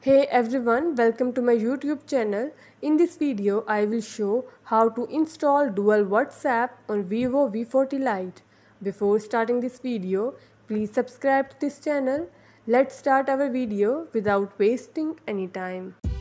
Hey everyone, welcome to my YouTube channel. In this video, I will show how to install dual WhatsApp on Vivo V40 Lite. Before starting this video, please subscribe to this channel. Let's start our video without wasting any time.